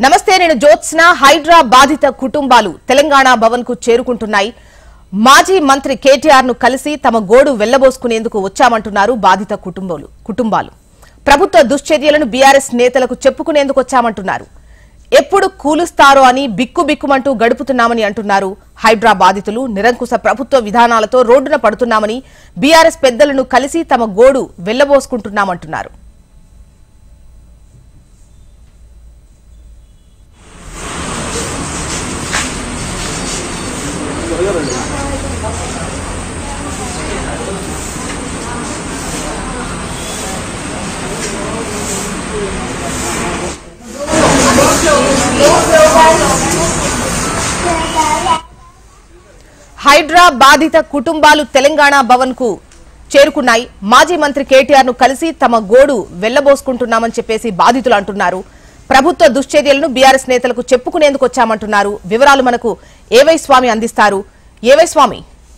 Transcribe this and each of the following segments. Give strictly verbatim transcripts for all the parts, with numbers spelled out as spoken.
నమస్తే నేను జ్యోత్స్న హైడ్రా బాధిత కుటుంబాలు తెలంగాణ భవన్ కు చేరుకుంటున్నాయి. మాజీ మంత్రి కేటీఆర్ ను కలిసి తమ గోడు వెళ్లబోసుకునేందుకు వచ్చామంటున్నారు బాధిత కుటుంబాలు కుటుంబాలు ప్రభుత్వ దుశ్చర్యలను బీఆర్ఎస్ నేతలకు చెప్పుకునేందుకు వచ్చామంటున్నారు. ఎప్పుడు కూలుస్తారో అని బిక్కుబిక్కుమంటూ గడుపుతున్నామని అంటున్నారు. హైడ్రా బాధితులు నిరంకుశ ప్రభుత్వ విధానాలతో రోడ్డున పడుతున్నామని బీఆర్ఎస్ పెద్దలను కలిసి తమ గోడు వెళ్లబోసుకుంటున్నామంటున్నారు. హైడ్రా బాధిత కుటుంబాలు తెలంగాణ భవన్ కు చేరుకున్నాయి. మాజీ మంత్రి కేటీఆర్ ను కలిసి తమ గోడు వెళ్లబోసుకుంటున్నామని చెప్పేసి బాధితులు అంటున్నారు. ప్రభుత్వ దుశ్చర్యలను బీఆర్ఎస్ నేతలకు చెప్పుకునేందుకు వచ్చామంటున్నారు. వివరాలు మనకు ఏవై స్వామి అందిస్తారు. ఏవై స్వామి,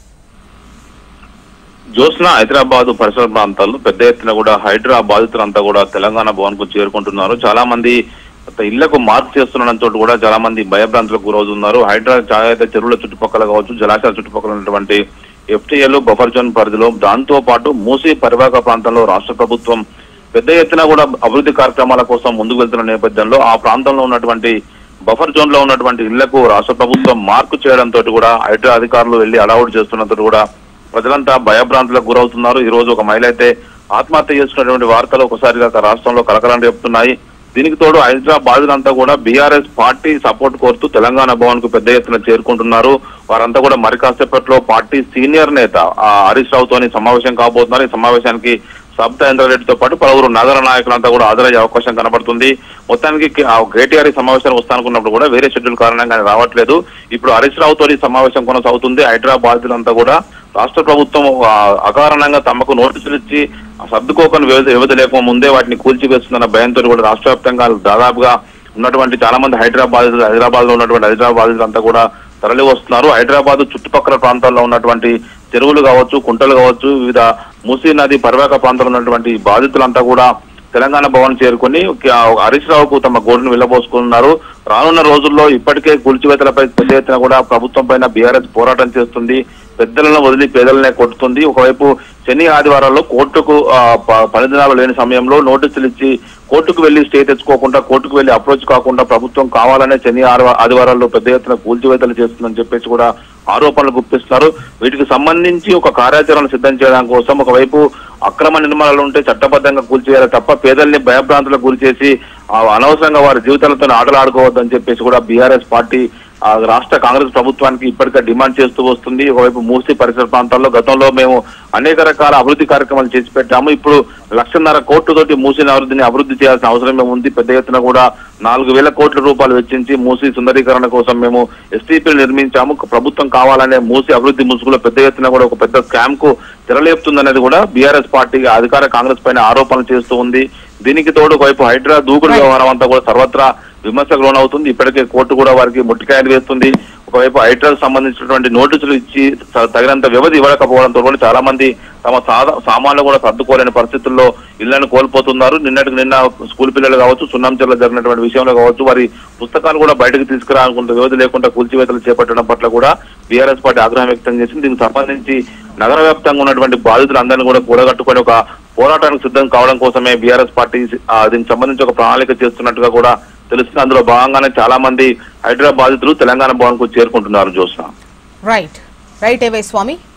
జ్యోత్స్న హైదరాబాద్ పరిసర ప్రాంతాల్లో పెద్ద ఎత్తున కూడా హైడ్రా బాధితులంతా కూడా తెలంగాణ భవన్ కు చేరుకుంటున్నారు. చాలా మంది ఇళ్లకు మార్పు చేస్తున్న చోటు కూడా చాలా మంది భయభ్రాంతులకు గురవుతున్నారు. హైడ్రా ఛాయాత చెరువుల చుట్టుపక్కల కావచ్చు, జలాశయాల చుట్టుపక్కల ఉన్నటువంటి ఎఫ్టీఎల్ బఫర్ జోన్ పరిధిలో, దాంతో పాటు మూసీ పరివాహక ప్రాంతంలో రాష్ట్ర ప్రభుత్వం పెద్ద ఎత్తున కూడా అభివృద్ధి కార్యక్రమాల కోసం ముందుకు వెళ్తున్న నేపథ్యంలో ఆ ప్రాంతంలో ఉన్నటువంటి బఫర్ జోన్ లో ఉన్నటువంటి ఇళ్లకు రాష్ట్ర ప్రభుత్వం మార్కు చేయడంతో కూడా హైడ్రా అధికారులు వెళ్లి అలౌట్ చేస్తున్నంతో కూడా ప్రజలంతా భయభ్రాంతులకు గురవుతున్నారు. ఈ రోజు ఒక మహిళ అయితే ఆత్మహత్య చేసుకున్నటువంటి వార్తలు ఒకసారిగా రాష్ట్రంలో కలకలం రేపుతున్నాయి. దీనికి తోడు హైడ్రా బాధితులంతా కూడా బీఆర్ఎస్ పార్టీ సపోర్ట్ కోరుతూ తెలంగాణ భవన్ కు పెద్ద ఎత్తున చేరుకుంటున్నారు. వారంతా కూడా మరి కాసేపట్లో పార్టీ సీనియర్ నేత హరీష్ రావుతోని సమావేశం కాబోతున్నారు. ఈ సమావేశానికి సబితా ఇంద్రారెడ్డితో పాటు పలువురు నగర నాయకులంతా కూడా హాజరయ్యే అవకాశం కనబడుతుంది. మొత్తానికి కేటీఆర్ సమావేశానికి వస్తానుకున్నప్పుడు కూడా వేరే షెడ్యూల్ కారణంగా రావట్లేదు. ఇప్పుడు హరీష్ రావుతో సమావేశం కొనసాగుతుంది. హైడ్రా బాధితులంతా కూడా రాష్ట్ర ప్రభుత్వం అకారణంగా తమకు నోటీసులు ఇచ్చి సర్దుకోకని వ్యవధి లేక ముందే వాటిని కూల్చివేస్తుందన్న భయంతో కూడా రాష్ట్ర వ్యాప్తంగా దాదాపుగా ఉన్నటువంటి చాలా మంది హైదరాబాద్ హైదరాబాద్ లో ఉన్నటువంటి హైదరాబాద్ అంతా కూడా తరలి వస్తున్నారు. హైదరాబాద్ చుట్టుపక్కల ప్రాంతాల్లో ఉన్నటువంటి చెరువులు కావచ్చు, కుంటలు కావచ్చు, వివిధ మూసీ నది పరివాహక ప్రాంతాల్లో ఉన్నటువంటి బాధితులంతా కూడా తెలంగాణ భవన్ చేరుకుని హరీష్ రావుకు తమ గోడును వెళ్లబోసుకున్నారు. రానున్న రోజుల్లో ఇప్పటికే కూల్చివేతలపై పెద్ద ఎత్తున కూడా ప్రభుత్వం పైన బీఆర్ఎస్ పోరాటం చేస్తుంది. పెద్దలను వదిలి పేదలనే కొట్టుతుంది. ఒకవైపు శని ఆదివారాల్లో కోర్టుకు పని దినాలు లేని సమయంలో నోటీసులు ఇచ్చి కోర్టుకు వెళ్లి స్టే తెచ్చుకోకుండా, కోర్టుకు వెళ్లి అప్రోచ్ కాకుండా ప్రభుత్వం కావాలనే శని ఆదివారాల్లో పెద్ద ఎత్తున కూల్చివేతలు చేస్తుందని చెప్పేసి కూడా ఆరోపణలు గుప్పిస్తున్నారు. వీటికి సంబంధించి ఒక కార్యాచరణ సిద్ధం చేయడం కోసం ఒకవైపు అక్రమ నిర్మాణాలు ఉంటే చట్టబద్ధంగా కూల్చివేయాలి తప్ప పేదల్ని భయభ్రాంతులకు గురి చేసి అనవసరంగా వారి జీవితాలతో ఆటలు ఆడుకోవద్దని చెప్పేసి కూడా బీఆర్ఎస్ పార్టీ రాష్ట్ర కాంగ్రెస్ ప్రభుత్వానికి ఇప్పటికే డిమాండ్ చేస్తూ వస్తుంది. ఒకవైపు మూసీ పరిసర ప్రాంతాల్లో గతంలో మేము అనేక రకాల అభివృద్ధి కార్యక్రమాలు చేసి పెట్టాము. ఇప్పుడు లక్షన్నర కోట్లతోటి మూసీ అభివృద్ధిని అభివృద్ధి చేయాల్సిన అవసరం ఉంది. పెద్ద ఎత్తున కూడా నాలుగు వేల కోట్ల రూపాయలు వెచ్చించి మూసీ సుందరీకరణ కోసం మేము ఎస్టీపీలు నిర్మించాము. ప్రభుత్వం కావాలనే మూసీ అభివృద్ధి ముసుగులో పెద్ద ఎత్తున కూడా ఒక పెద్ద స్కామ్ కు తెరలేపుతుందనేది కూడా బీఆర్ఎస్ పార్టీ అధికార కాంగ్రెస్ పైన ఆరోపణలు చేస్తూ ఉంది. దీనికి తోడు ఒకవైపు హైడ్రా దూకుడు వ్యవహారం అంతా కూడా సర్వత్రా విమర్శకు లోనవుతుంది. ఇప్పటికే కోర్టు కూడా వారికి ముట్టికాయలు వేస్తుంది. ఒకవైపు హైడ్రాకు సంబంధించినటువంటి నోటీసులు ఇచ్చి తగినంత వ్యవధి ఇవ్వకపోవడంతో కూడా చాలా మంది తమ సామాన్లు కూడా సర్దుకోలేని పరిస్థితుల్లో ఇళ్లను కోల్పోతున్నారు. నిన్నటికి నిన్న స్కూల్ పిల్లలు కావచ్చు, సున్నంచెర్లో జరిగినటువంటి విషయంలో కావచ్చు, వారి పుస్తకాలు కూడా బయటకు తీసుకురాకుండా వ్యవధి లేకుండా కూల్చివేతలు చేపట్టడం పట్ల కూడా బీఆర్ఎస్ పార్టీ ఆగ్రహం వ్యక్తం చేసింది. దీనికి సంబంధించి నగర వ్యాప్తంగా ఉన్నటువంటి బాధితులందరినీ కూడా కూడగట్టుకొని ఒక పోరాటానికి సిద్ధం కావడం కోసమే బీఆర్ఎస్ పార్టీ దీనికి సంబంధించి ఒక ప్రణాళిక చేస్తున్నట్టుగా కూడా తెలుస్తుంది. అందులో భాగంగానే చాలా మంది హైదరాబాద్ బాధితులు తెలంగాణ భవన్ కు చేరుకుంటున్నారు. జ్యోత్స్న రైట్ రైట్ ఏవై స్వామి.